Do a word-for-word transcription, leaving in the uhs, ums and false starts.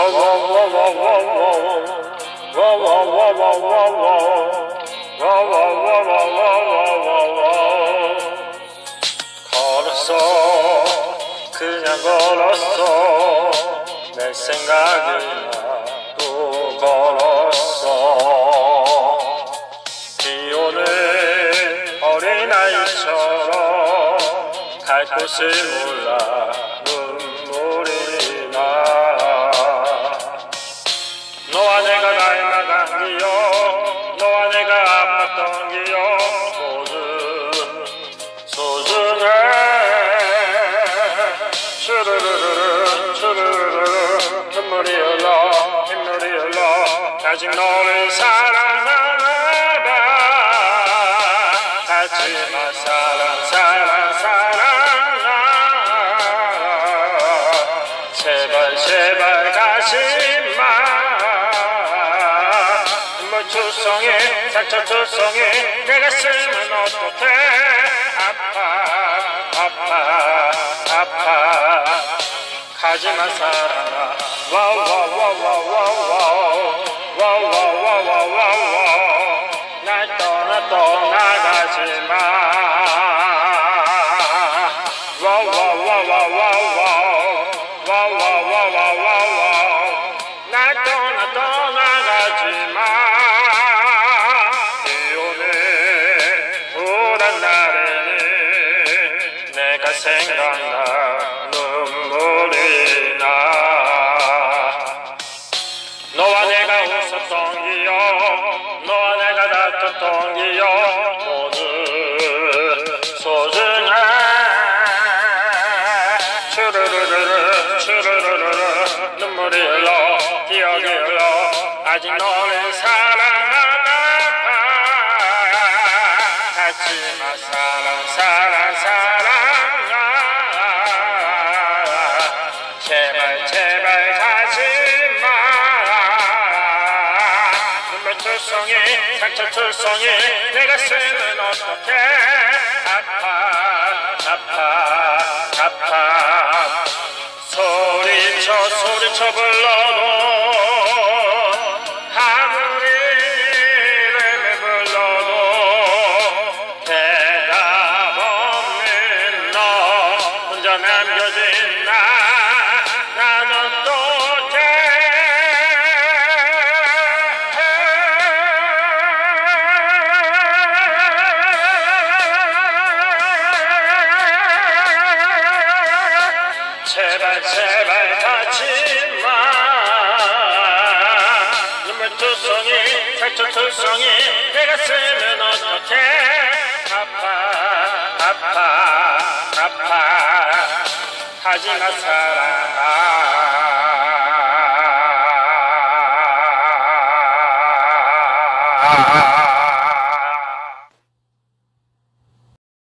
걸었어 그냥 걸었어 내 생각이 나도 걸었어 비오는 어린아이처럼 갈 곳을 몰라 눈물이 나 너와 내가 닮아간 기억 너와 내가 아팠던 기억 모두 소중해 슈르르르르 슈르르르 눈물이 흘러 흰물이 흘러 아직 너를 사랑하나 봐 하지마 사랑 사랑 사랑 제발 제발 가지마 눈물 투성이 상처 투성이 내 가슴은 어떡해 아파 아파 아파 가지마 사랑아 와와와와와와와와와와와와 날 떠나 떠나가지마 와와와와와와와와와와 날 떠나 떠나가지마 비오는 우울한 날에는 내가 생각나 눈물이 나 너와 내가 웃었던 기억 너와 내가 다퉜던 기억 모두 소중해 슈르르르르 슈르르르르 눈물이 흘러 기억이 흘러 아직 너를 사랑하나 봐 하지마 사랑 사랑 사랑 제발 제발 가지마 눈물 투성이 상처 투성이 내 가슴은 어떡해 아파 아파 아파 소리쳐 소리쳐 불러도 아무리 이름을 불러도 대답 없는 너 혼자 남겨진 나 나는 어떡해 제발 제발 가지마 눈물 투성이 상처 투성이 내 가슴은 어떡해 아파 아파 아파 하지마 사랑아